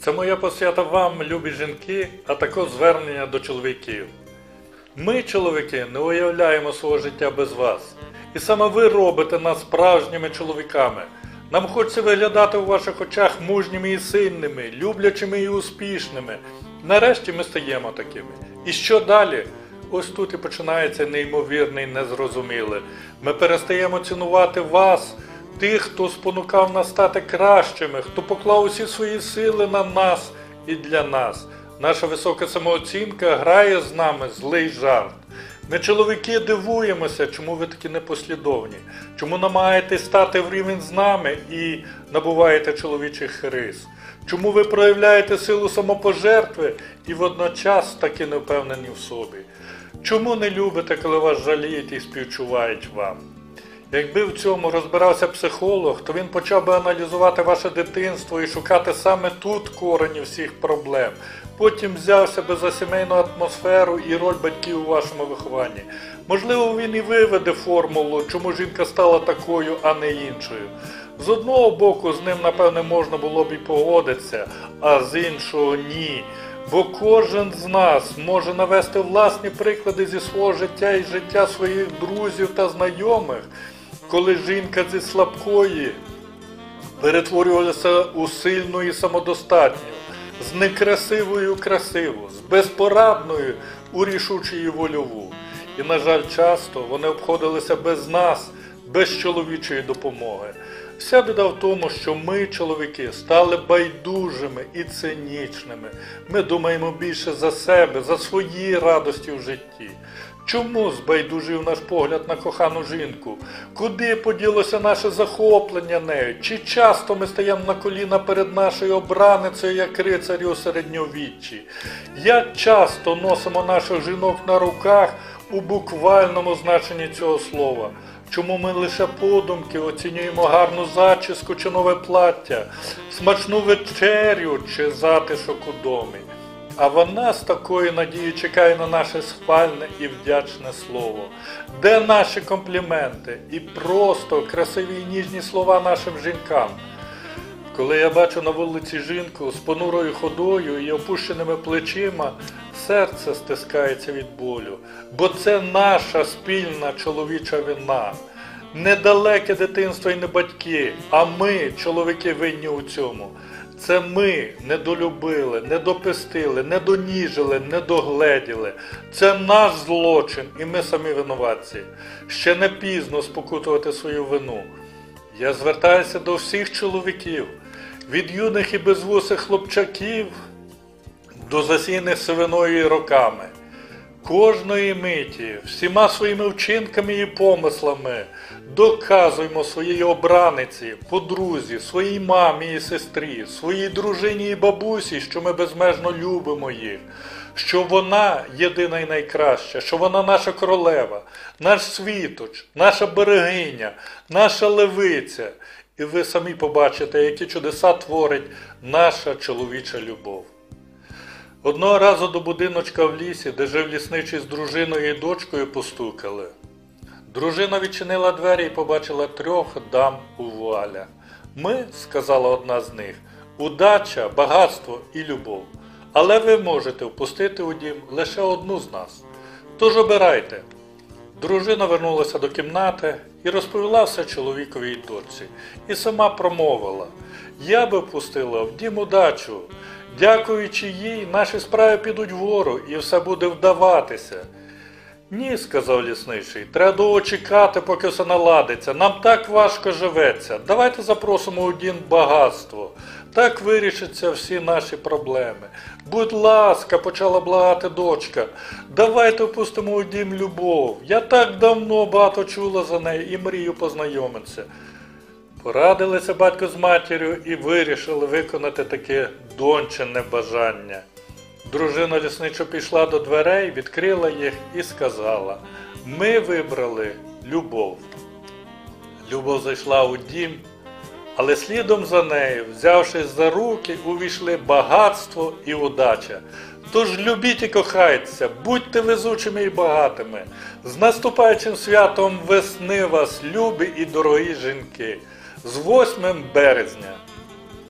Це моя посвята вам, любі жінки, а також звернення до чоловіків. Ми, чоловіки, не уявляємо свого життя без вас. І саме ви робите нас справжніми чоловіками. Нам хочеться виглядати у ваших очах мужніми і сильними, люблячими і успішними. Нарешті ми стаємо такими. І що далі? Ось тут і починається неймовірне і незрозуміле. Ми перестаємо цінувати вас, тих, хто спонукав нас стати кращими, хто поклав усі свої сили на нас і для нас. Наша висока самооцінка грає з нами злий жарт. Ми, чоловіки, дивуємося, чому ви такі непослідовні, чому намагаєтесь стати в рівень з нами і набуваєте чоловічих рис. Чому ви проявляєте силу самопожертви і водночас таки не впевнені в собі? Чому не любите, коли вас жаліють і співчувають вам? Якби в цьому розбирався психолог, то він почав би аналізувати ваше дитинство і шукати саме тут корені всіх проблем. Потім взявся би за сімейну атмосферу і роль батьків у вашому вихованні. Можливо, він і виведе формулу, чому жінка стала такою, а не іншою. З одного боку, з ним, напевне, можна було б і погодитися, а з іншого – ні. Бо кожен з нас може навести власні приклади зі свого життя і життя своїх друзів та знайомих, коли жінка зі слабкої перетворювалася у сильну і самодостатню, з некрасивою красиву, з безпорадною у рішучу і вольову. І, на жаль, часто вони обходилися без нас, без чоловічої допомоги. Вся біда в тому, що ми, чоловіки, стали байдужими і цинічними. Ми думаємо більше за себе, за свої радості в житті. Чому збайдужив наш погляд на кохану жінку? Куди поділося наше захоплення нею? Чи часто ми стаємо на коліна перед нашою обраницею, як рицарі у середньовіччі? Як часто носимо наших жінок на руках у буквальному значенні цього слова? Чому ми лише подумки оцінюємо гарну зачіску чи нове плаття, смачну вечерю чи затишок у домі? А вона з такою надією чекає на наше схвальне і вдячне слово. Де наші компліменти і просто красиві і ніжні слова нашим жінкам? Коли я бачу на вулиці жінку з понурою ходою і опущеними плечима, серце стискається від болю. Бо це наша спільна чоловіча вина. Недалеке дитинство і не батьки, а ми, чоловіки, винні у цьому. Це ми недолюбили, недопестили, недоніжили, недогледіли. Це наш злочин і ми самі винуватці. Ще не пізно спокутувати свою вину. Я звертаюся до всіх чоловіків, від юних і безвусих хлопчаків до засіяних сивиною і роками. Кожної миті, всіма своїми вчинками і помислами доказуємо своїй обраниці, подрузі, своїй мамі і сестрі, своїй дружині і бабусі, що ми безмежно любимо їх, що вона єдина і найкраща, що вона наша королева, наш світоч, наша берегиня, наша левиця. І ви самі побачите, які чудеса творить наша чоловіча любов. Одного разу до будиночка в лісі, де жив лісничий з дружиною і дочкою, постукали. Дружина відчинила двері і побачила 3 дам у вуалях. «Ми, – сказала одна з них, – удача, багатство і любов. Але ви можете впустити у дім лише одну з нас. Тож обирайте». Дружина вернулася до кімнати і розповіла все чоловікові й дочці. І сама промовила: «Я би впустила в дім удачу. Дякуючи їй, наші справи підуть вгору і все буде вдаватися». «Ні, – сказав лісничий, – треба довго чекати, поки все наладиться. Нам так важко живеться. Давайте запросимо у дім багатство. Так вирішаться всі наші проблеми». «Будь ласка, – почала благати дочка, – давайте впустимо у дім любов. Я так давно багато чула за неї і мрію познайомитися». Порадилися батько з матір'ю і вирішили виконати таке дончине бажання. Дружина лісничого пішла до дверей, відкрила їх і сказала: «Ми вибрали любов». Любов зайшла у дім, але слідом за нею, взявшись за руки, увійшли багатство і удача. Тож любіть і кохайтеся, будьте везучими і багатими. З наступаючим святом весни вас, любі і дорогі жінки! З 8 березня!